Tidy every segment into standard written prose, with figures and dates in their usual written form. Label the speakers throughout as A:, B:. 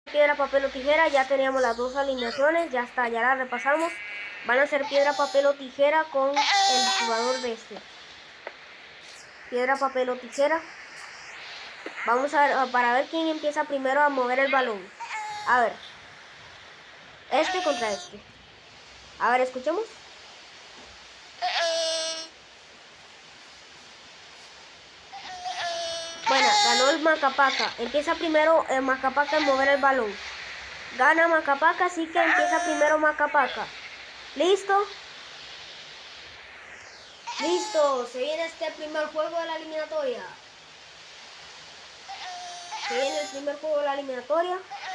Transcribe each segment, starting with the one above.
A: piedra, papel o tijera. Ya teníamos las dos alineaciones, ya está, ya las repasamos. Van a ser piedra, papel o tijera con el jugador de este. Piedra, papel o tijera. Vamos a ver, para ver quién empieza primero a mover el balón. A ver. Este contra este. A ver, escuchemos. Bueno, ganó el Macapaca. Empieza primero el Macapaca a mover el balón. Gana Macapaca, así que empieza primero Macapaca. ¿Listo? Listo. Se viene este primer juego de la eliminatoria. Se viene el primer juego de la eliminatoria.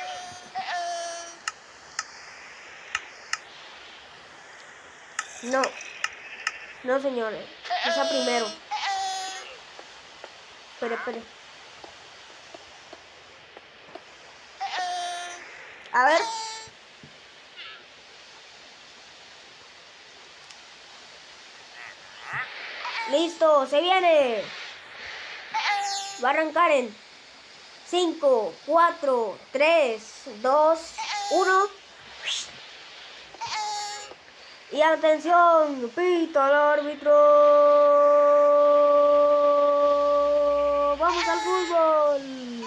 A: No. No, señores. Empieza primero. Espere. A ver. Listo, se viene. Va a arrancar en 5, 4, 3, 2, 1. Y atención, pita el árbitro. Vamos al fútbol.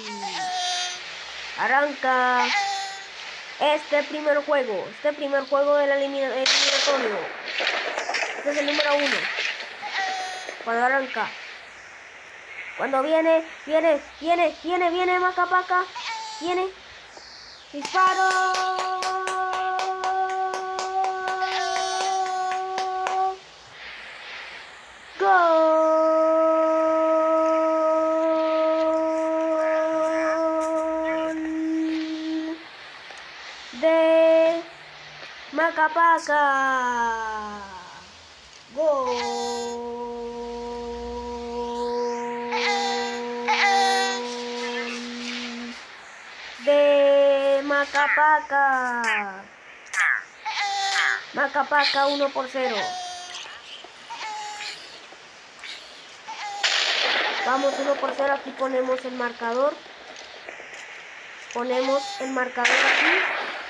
A: Arranca este primer juego del eliminatorio. Este es el número 1. Cuando arranca. Cuando viene Macapaca. Viene. Disparo. De Macapaca. Gol de Macapaca. Macapaca 1-0. Vamos 1-0. Aquí ponemos el marcador. Ponemos el marcador aquí.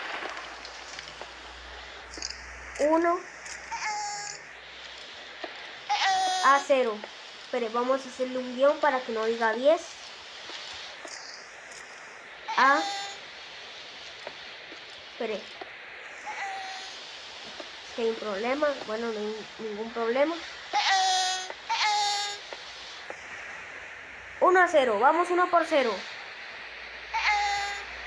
A: 1-0. Pero vamos a hacerle un guión para que no diga 10. Espere. Es que hay un problema. Bueno, no hay ningún problema. 1-0. Vamos 1-0.